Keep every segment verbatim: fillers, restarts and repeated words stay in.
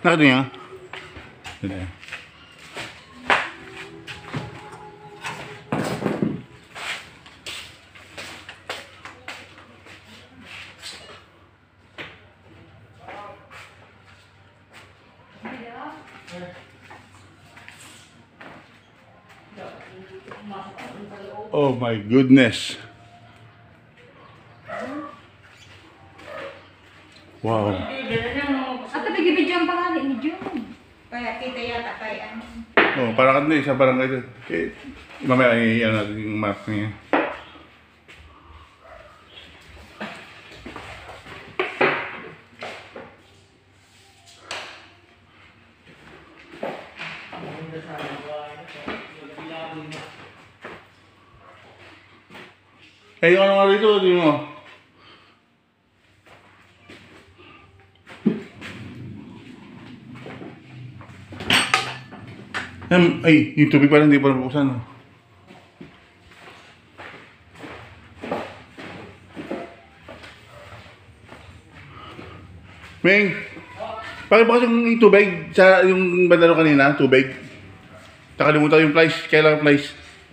Nakatingin. Dito. Oh my goodness. Wow. At nag-video ang pangalan ni June. Kaya kita yata kay ano. Oh, para kanina sa barangay ito. Eh, mamaya i-ano natin yung map niya. Eh, yung ano nga rito, tingin mo. Ay, yung tubig pala hindi pa nabuksan. No? Ming, pakibukas yung tubig sa yung bandalo kanina, tubig. Nakalimutan yung flies, kailangan flies.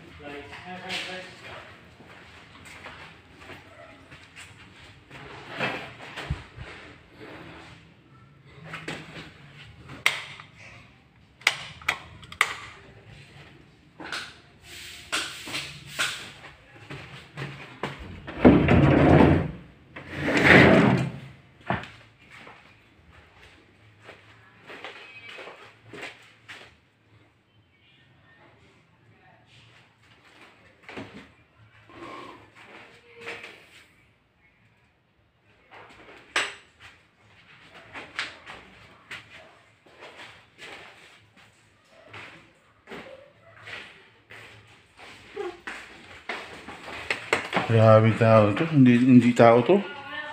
Grabe tao to, hindi, hindi tao to.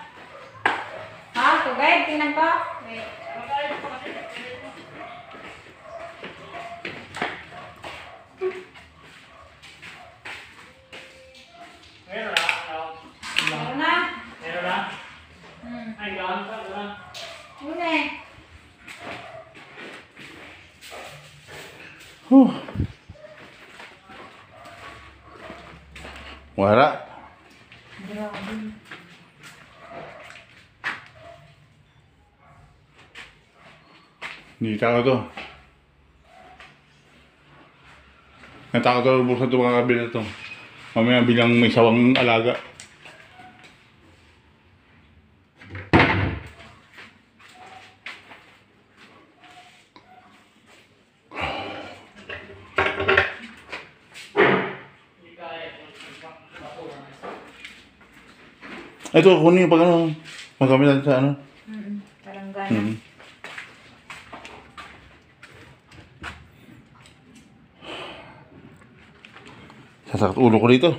Ha? Tubig? Tingnan ko. Wait. Meron na? Meron na? Meron na? Hmm. Ay, gawin pa, gawin. Una eh. Huh. Wala. Grabe. Hindi tao to. Natakot ako buksan ito mga kabila ito. Mamaya bilang may sawang alaga. Ito, kunin yung pag ano, magamit natin sa ano. Mm-mm. Parang gana. Mm-hmm. Sasakit ulo ko dito.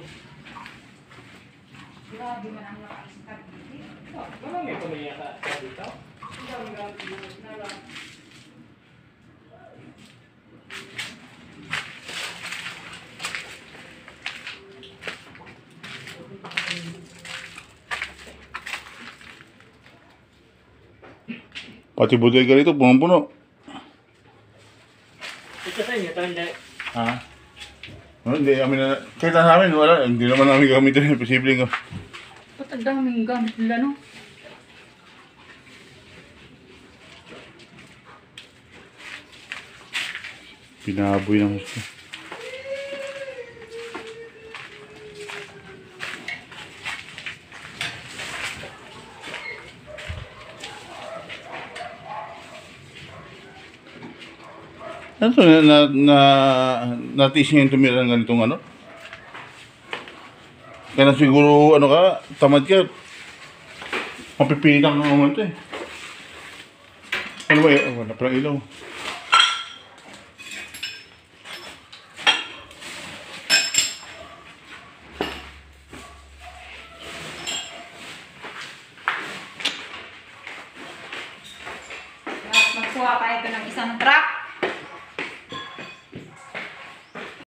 Grabe man ang nakaiskat dito. Wala may pamilya ka dito? Pati bodega rito, punong-puno. Ito sa inyo, ito hindi. Ha? Oh, hindi kami na... Kahit sa amin, wala. Hindi naman namin gamitin. Posible nga. Ba't ang daming gamit nila, no? Pinaboy ng gusto. Ano to? Na, na, na, natis niya yung tumira ng ganitong ano? Kaya na siguro, ano ka, tamad ka. Mapipili ka ng moment eh. Ano ba eh? Oh, wala palang ilaw. Magkuha pa ito ng isang truck.